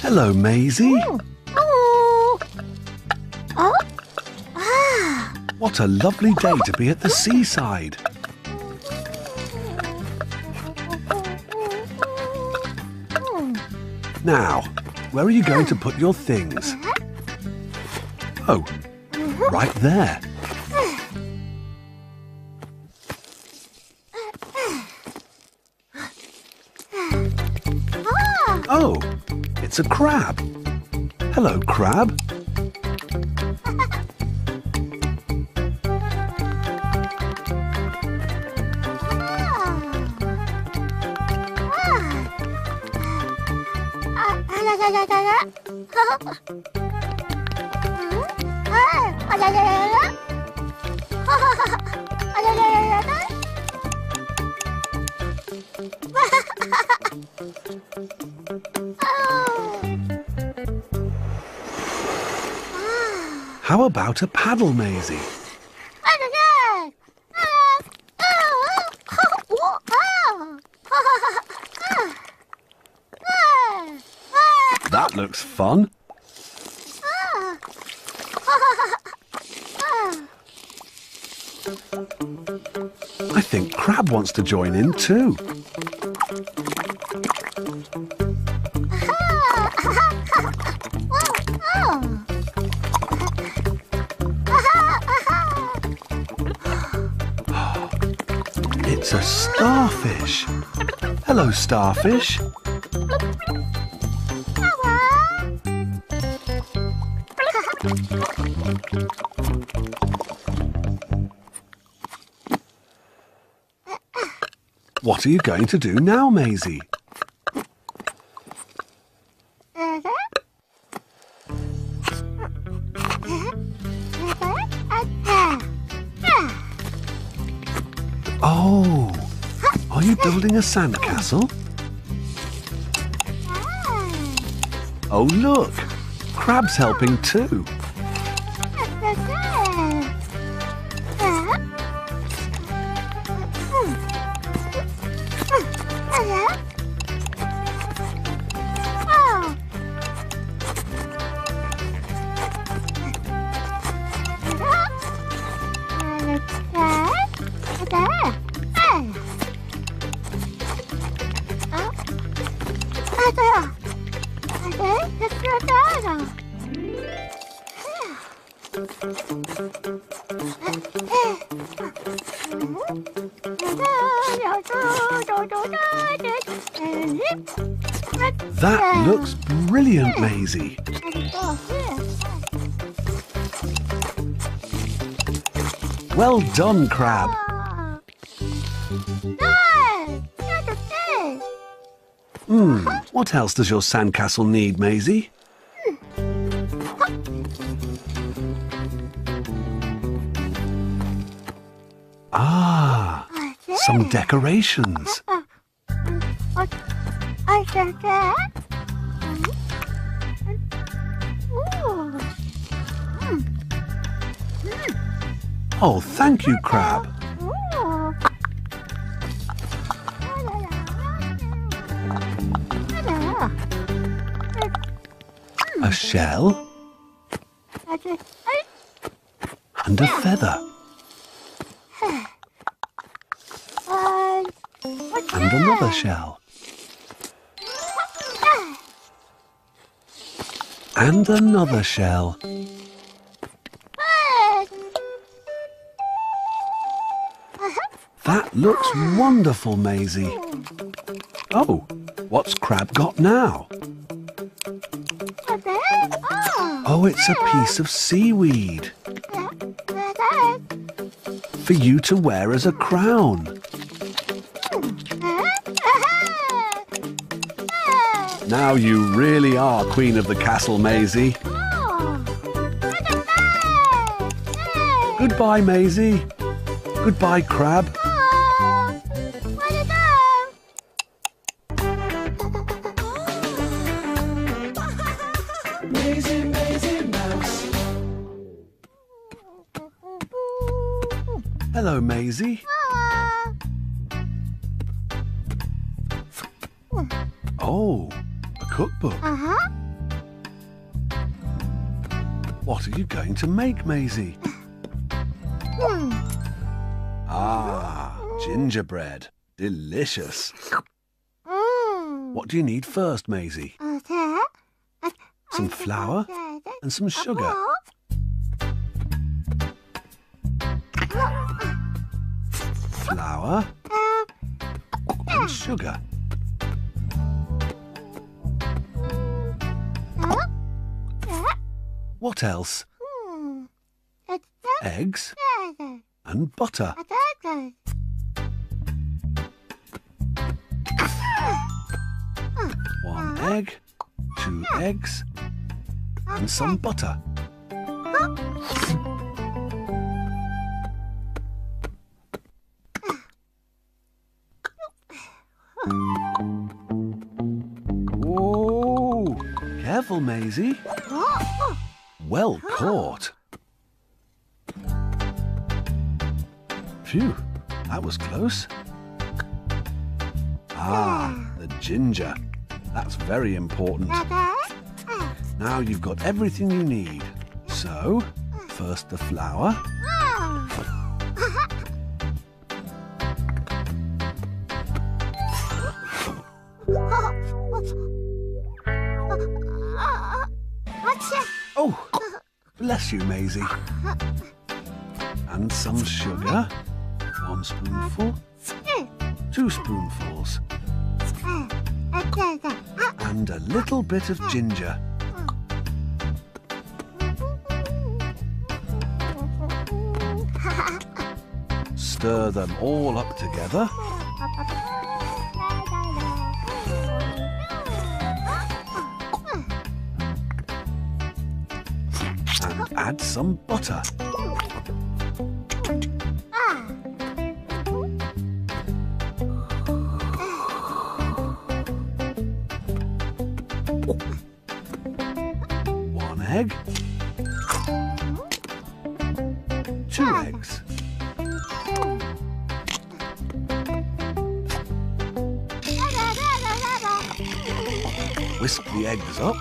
Hello, Maisy. What a lovely day to be at the seaside. Now, where are you going to put your things? Oh, right there. Oh, it's a crab. Hello, crab. How about a paddle, Maisy? That looks fun. I think Crab wants to join in too. It's a starfish. Hello, starfish. What are you going to do now, Maisy? Oh, are you building a sandcastle? Oh, look, Crab's helping too. That looks brilliant, Maisy. Well done, Crab. What else does your sandcastle need, Maisy? Ah, some decorations. Oh, thank you, Crab. A shell and a feather and another shell and another shell. That looks wonderful, Maisy. Oh, what's Crab got now? Oh, it's a piece of seaweed for you to wear as a crown. Now you really are Queen of the Castle, Maisy. Goodbye, Maisy. Goodbye, Crab. Hello, Maisy. Oh, a cookbook. What are you going to make, Maisy? Ah, gingerbread. Delicious. What do you need first, Maisy? Some flour and some sugar. Flour and sugar. What else? Eggs and butter. 1 egg, 2 eggs, and some butter. Whoa! Careful, Maisy. Well caught. Phew, that was close. Ah, the ginger. That's very important. Now you've got everything you need. So, first the flour. Oh, bless you, Maisy. And some sugar. 1 spoonful. 2 spoonfuls. And a little bit of ginger. Stir them all up together. And add some butter. Egg, 2 eggs, whisk the eggs up,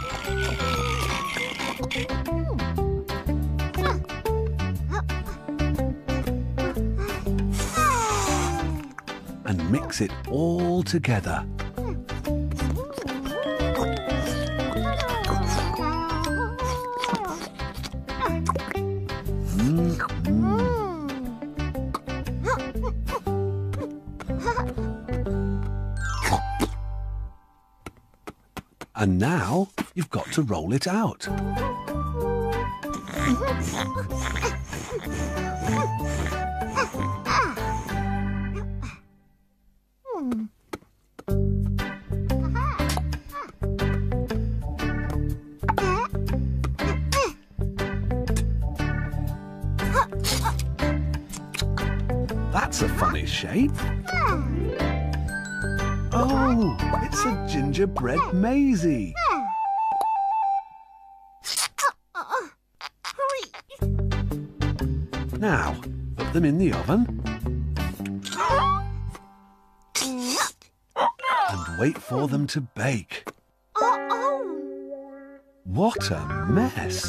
and mix it all together. And now you've got to roll it out. That's a funny shape. Oh, it's a gingerbread Maisy. Now, put them in the oven. And wait for them to bake. What a mess.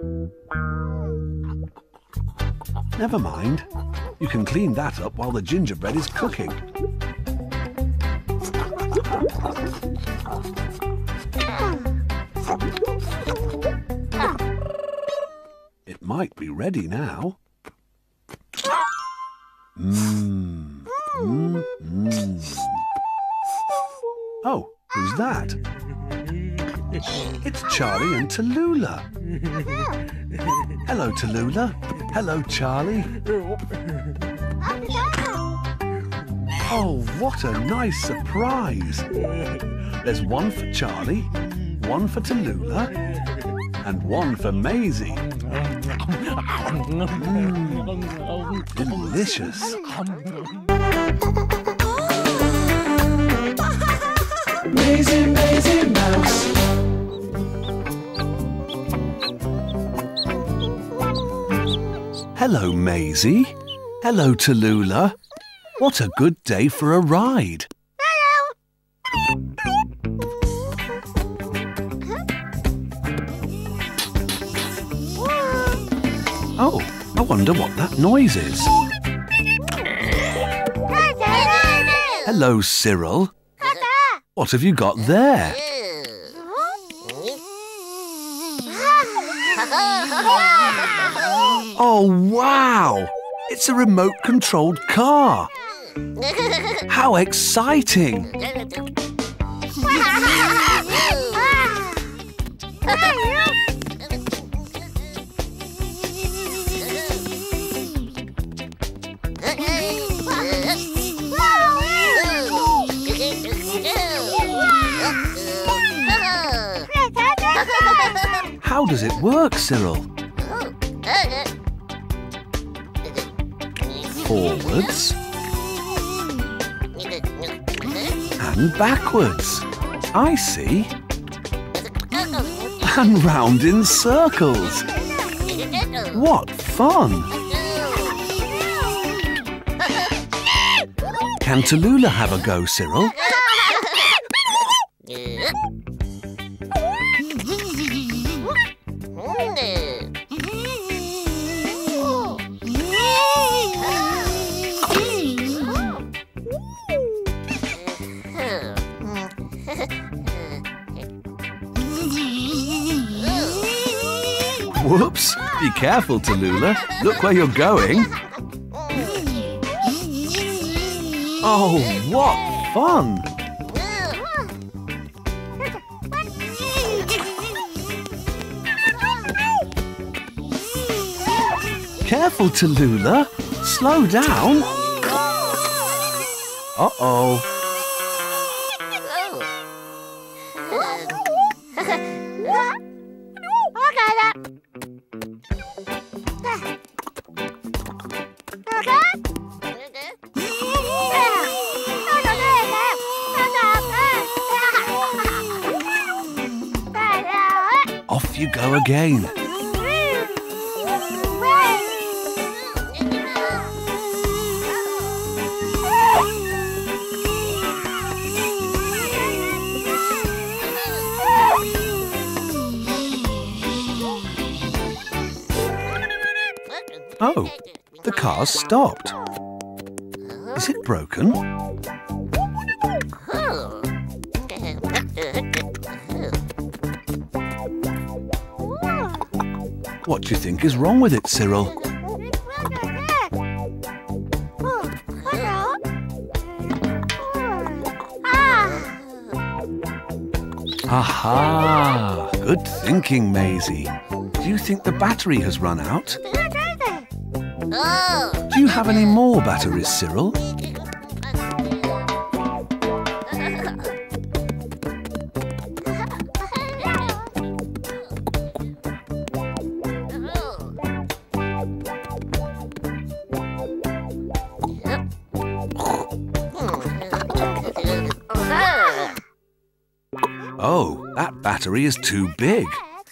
Never mind. You can clean that up while the gingerbread is cooking. It might be ready now. Oh, who's that? It's Charley and Tallulah. Hello, Tallulah. Hello, Charley. Oh, what a nice surprise. There's one for Charley, one for Tallulah, and one for Maisy. Delicious. Maisy, Maisy Mouse. Hello, Maisy. Hello, Tallulah. What a good day for a ride. Oh, I wonder what that noise is. Hello, Cyril. What have you got there? Oh, wow! It's a remote-controlled car. How exciting! How does it work, Cyril? Forwards and backwards. I see. And round in circles. What fun! Can Tallulah have a go, Cyril? Whoops! Be careful, Tallulah. Look where you're going. Oh, what fun! Careful, Tallulah. Slow down. Uh-oh. Off you go again. Oh, the car's stopped. Is it broken? What do you think is wrong with it, Cyril? Aha! Good thinking, Maisy. Do you think the battery has run out? Do you have any more batteries, Cyril? Oh, that battery is too big.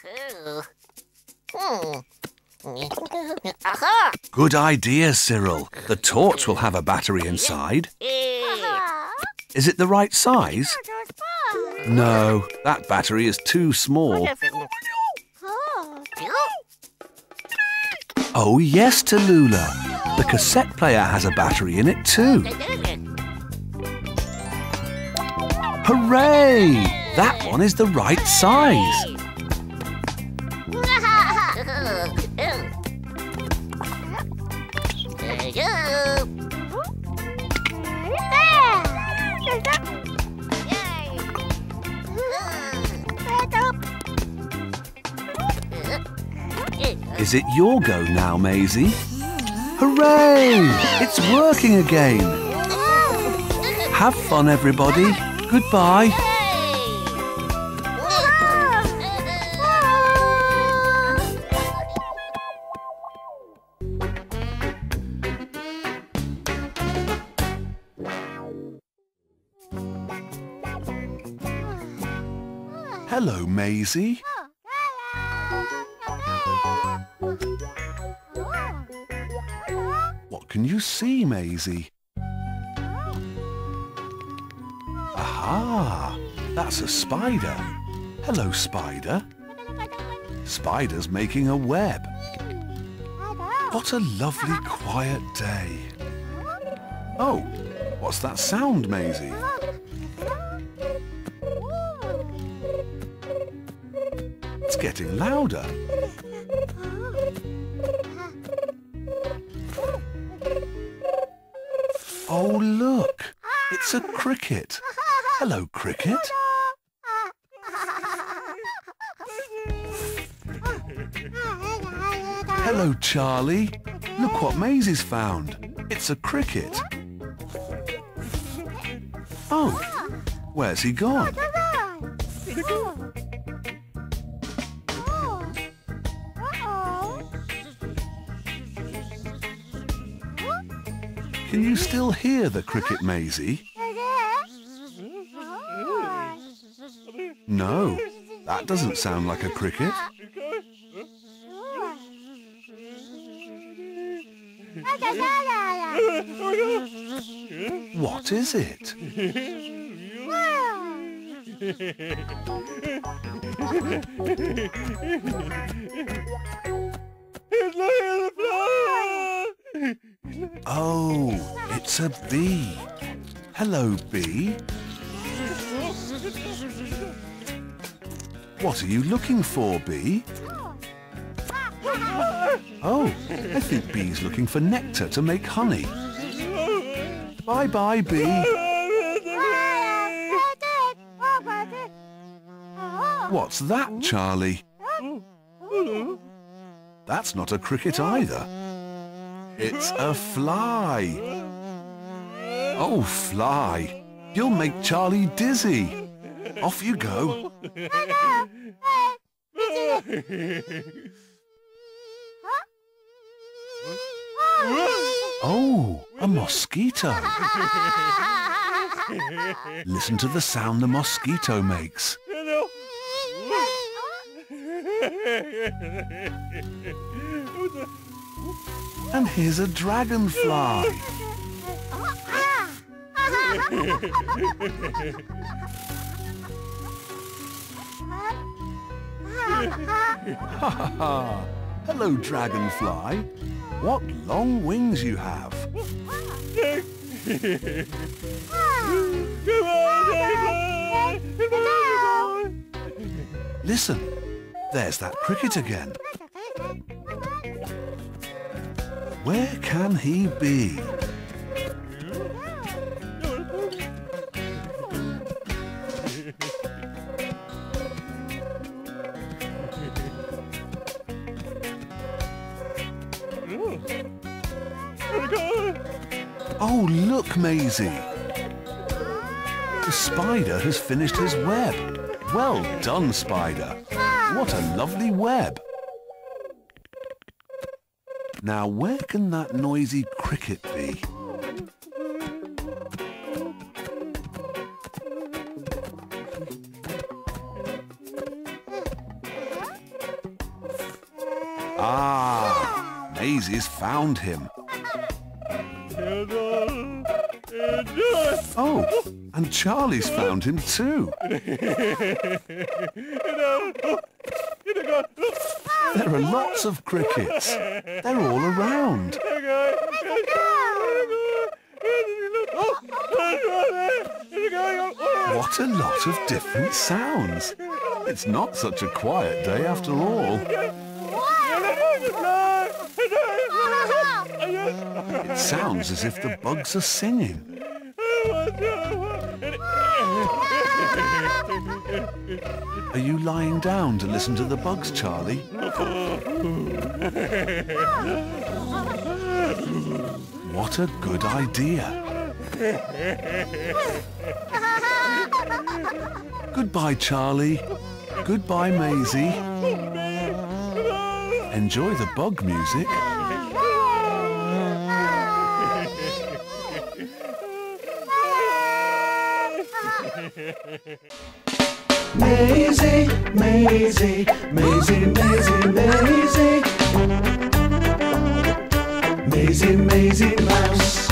Good idea, Cyril. The torch will have a battery inside. Is it the right size? No, that battery is too small. Oh yes, Tallulah. The cassette player has a battery in it too. Hooray! That one is the right size. Is it your go now, Maisy? Hooray! It's working again. Have fun, everybody. Goodbye. Hello, Maisy. What can you see, Maisy? Aha! That's a spider. Hello, spider. Spider's making a web. What a lovely quiet day. Oh, what's that sound, Maisy? It's getting louder. Oh, look! It's a cricket. Hello, cricket. Hello, Charley. Look what Maisy's found. It's a cricket. Oh, where's he gone? Can you still hear the cricket, Maisy? No, that doesn't sound like a cricket. What is it? Oh, it's a bee. Hello, bee. What are you looking for, bee? Oh, I think bee's looking for nectar to make honey. Bye-bye, bee. What's that, Charley? That's not a cricket either. It's a fly. Oh, fly. You'll make Charley dizzy. Off you go. Oh, a mosquito. Listen to the sound the mosquito makes. And here's a dragonfly. Ha ha ha! Hello, dragonfly. What long wings you have. Listen, there's that cricket again. Where can he be? Oh, look, Maisy. The spider has finished his web. Well done, spider. What a lovely web. Now, where can that noisy cricket be? Ah, Maisy's found him. Oh, and Charley's found him too. There are lots of crickets. They're all around. What a lot of different sounds. It's not such a quiet day after all. It sounds as if the bugs are singing. Are you lying down to listen to the bugs, Charley? What a good idea. Goodbye, Charley. Goodbye, Maisy. Enjoy the bug music. Maisy, Maisy, Maisy, Maisy, Maisy, Maisy, Maisy Mouse.